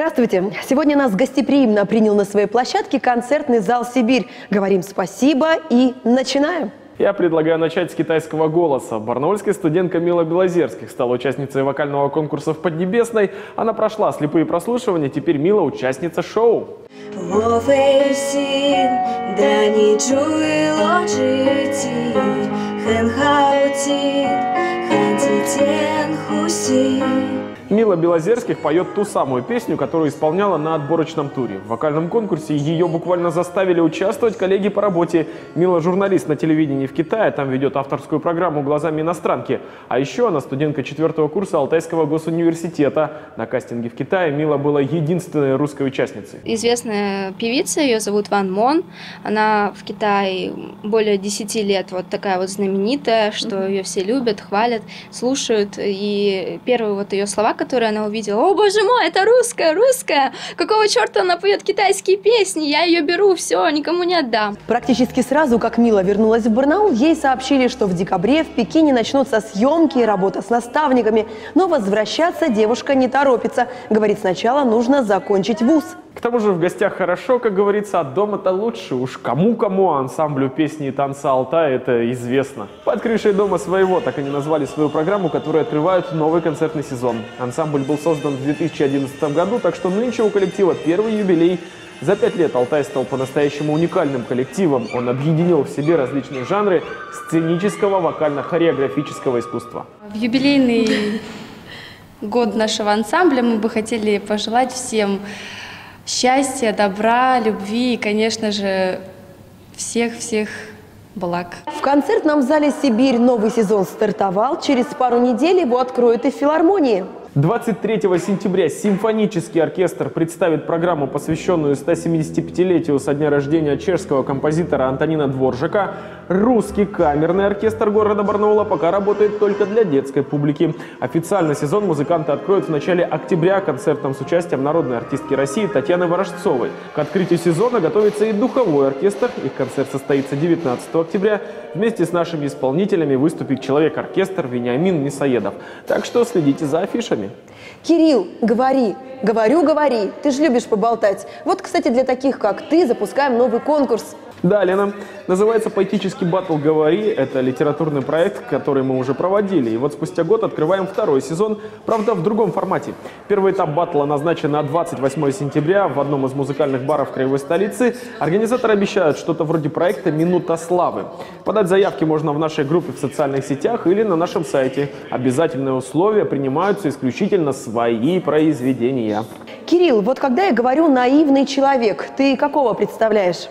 Здравствуйте! Сегодня нас гостеприимно принял на своей площадке концертный зал «Сибирь». Говорим спасибо и начинаем! Я предлагаю начать с китайского голоса. Барнаульская студентка Мила Белозерских стала участницей вокального конкурса в Поднебесной. Она прошла слепые прослушивания, теперь Мила участница шоу. Мила Белозерских поет ту самую песню, которую исполняла на отборочном туре. В вокальном конкурсе ее буквально заставили участвовать коллеги по работе. Мила журналист на телевидении в Китае, там ведет авторскую программу «Глазами иностранки». А еще она студентка 4-го курса Алтайского госуниверситета. На кастинге в Китае Мила была единственной русской участницей. Известная певица, ее зовут Ван Мон. Она в Китае более 10 лет вот такая вот знаменитая, что ее все любят, хвалят, слушают. И первые вот ее слова, которые она увидела: «О, боже мой, это русская! Какого черта она поет китайские песни? Я ее беру, все, никому не отдам». Практически сразу, как Мила вернулась в Барнаул, ей сообщили, что в декабре в Пекине начнутся съемки и работа с наставниками. Но возвращаться девушка не торопится. Говорит, сначала нужно закончить вуз. К тому же в гостях хорошо, как говорится, а дома-то лучше. Уж кому-кому, а ансамблю песни и танца Алтая это известно. Под крышей дома своего, так они назвали свою программу, которая открывает новый концертный сезон. Ансамбль был создан в 2011 году, так что нынче у коллектива первый юбилей. За 5 лет Алтай стал по-настоящему уникальным коллективом. Он объединил в себе различные жанры сценического, вокально-хореографического искусства. В юбилейный год нашего ансамбля мы бы хотели пожелать всем счастья, добра, любви и, конечно же, всех-всех благ. В концертном зале «Сибирь» новый сезон стартовал. Через пару недель его откроют и в филармонии. 23 сентября симфонический оркестр представит программу, посвященную 175-летию со дня рождения чешского композитора Антонина Дворжака. Русский камерный оркестр города Барнаула пока работает только для детской публики. Официально сезон музыканты откроют в начале октября концертом с участием народной артистки России Татьяны Ворожцовой. К открытию сезона готовится и духовой оркестр. Их концерт состоится 19 октября. Вместе с нашими исполнителями выступит человек-оркестр Вениамин Мясоедов. Так что следите за афишами. Кирилл, говори. Говори. Ты же любишь поболтать. Вот, кстати, для таких, как ты, запускаем новый конкурс. Да, Лена. Называется «Поэтический батл «Говори». Это литературный проект, который мы уже проводили. И вот спустя год открываем второй сезон, правда, в другом формате. Первый этап батла назначен на 28 сентября в одном из музыкальных баров краевой столицы. Организаторы обещают что-то вроде проекта «Минута славы». Подать заявки можно в нашей группе в социальных сетях или на нашем сайте. Обязательные условия: принимаются исключительно свои произведения. Кирилл, вот когда я говорю «наивный человек», ты какого представляешь?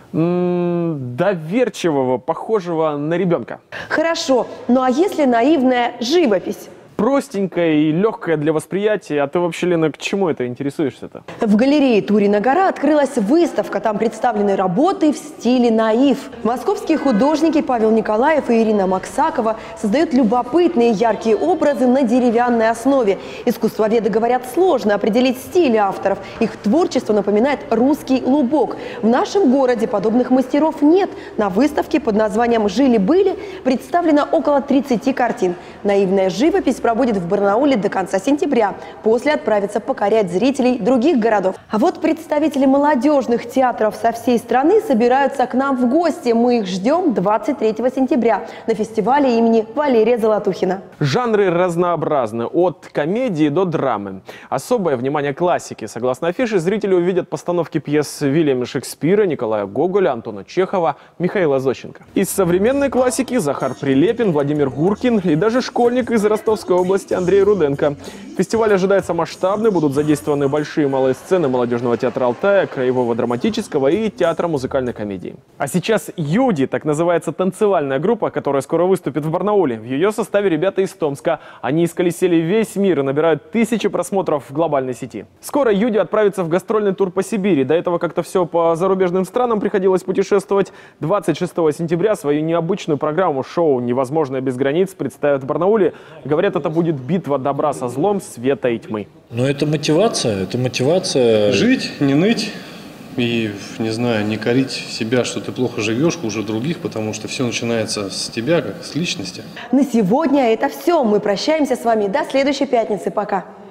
Доверчивого, похожего на ребенка. Хорошо, ну а если наивная живопись? Простенькая и легкая для восприятия. А ты вообще, Лена, к чему это интересуешься-то? В галерее Турина гора открылась выставка. Там представлены работы в стиле наив. Московские художники Павел Николаев и Ирина Максакова создают любопытные яркие образы на деревянной основе. Искусствоведы говорят, сложно определить стиль авторов. Их творчество напоминает русский лубок. В нашем городе подобных мастеров нет. На выставке под названием «Жили-были» представлено около 30 картин. Наивная живопись пробудет в Барнауле до конца сентября. После отправится покорять зрителей других городов. А вот представители молодежных театров со всей страны собираются к нам в гости. Мы их ждем 23 сентября на фестивале имени Валерия Золотухина. Жанры разнообразны, от комедии до драмы. Особое внимание классике. Согласно афише, зрители увидят постановки пьес Вильяма Шекспира, Николая Гоголя, Антона Чехова, Михаила Зощенко. Из современной классики Захар Прилепин, Владимир Гуркин и даже школьник из Ростовской области Андрей Руденко. Фестиваль ожидается масштабный, будут задействованы большие и малые сцены молодежного театра Алтая, краевого драматического и театра музыкальной комедии. А сейчас «Юди», так называется танцевальная группа, которая скоро выступит в Барнауле. В ее составе ребята из Томска. Они исколесили весь мир и набирают тысячи просмотров в глобальной сети. Скоро «Юди» отправится в гастрольный тур по Сибири. До этого как-то все по зарубежным странам приходилось путешествовать. 26 сентября свою необычную программу шоу «Невозможное без границ» представят в Барнауле. Говорят, это будет битва добра со злом, света и тьмы. Но это мотивация. Жить, не ныть и, не знаю, не корить себя, что ты плохо живешь, хуже других, потому что все начинается с тебя, как с личности. На сегодня это все. Мы прощаемся с вами до следующей пятницы. Пока.